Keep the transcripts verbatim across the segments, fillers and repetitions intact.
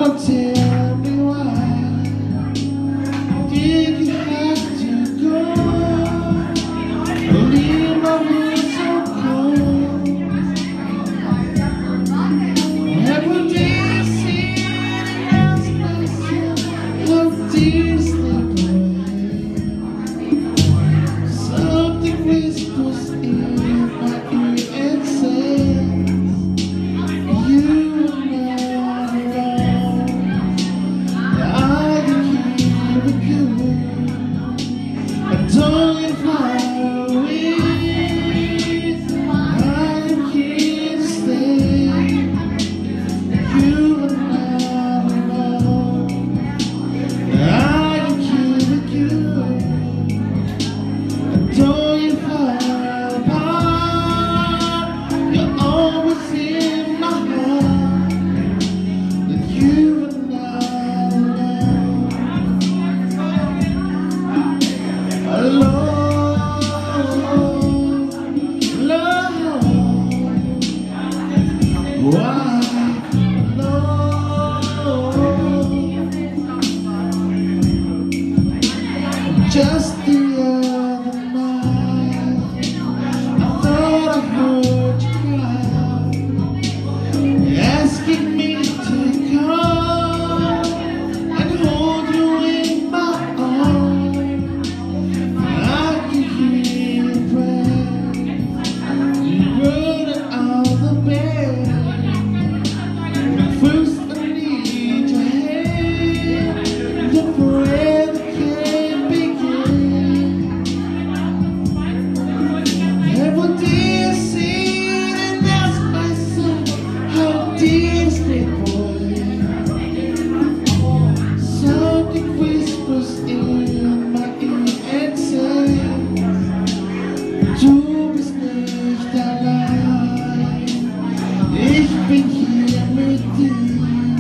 But tell me why did you have to go? Leave my room so cold. Every day I see it and ask myself, how dear slip away. Something whispers in my ear and says, you are not alone. I can hear it good. I don't fly away. I am here to stay. You are not alone. I can hear it good. I don't fly apart. You're always in my heart. That you are not alone. Alone, alone. Why alone? Just the other night, I thought I heard you cry, asking me to come and hold you in my arms. I can hear you pray. You rolled out of the bed. But first I need your hand. The prayer that can't begin. Every day I sit and ask myself, how dear is this boy? Something whispers in my ear and says, du bist nicht allein. Ich bin hier mit dir.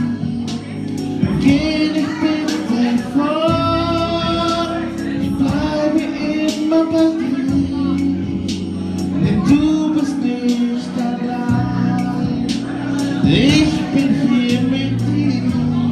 Geh nicht bitte fort. Ich bleibe immer bei dir. Denn du bist nicht allein. Ich bin hier mit dir.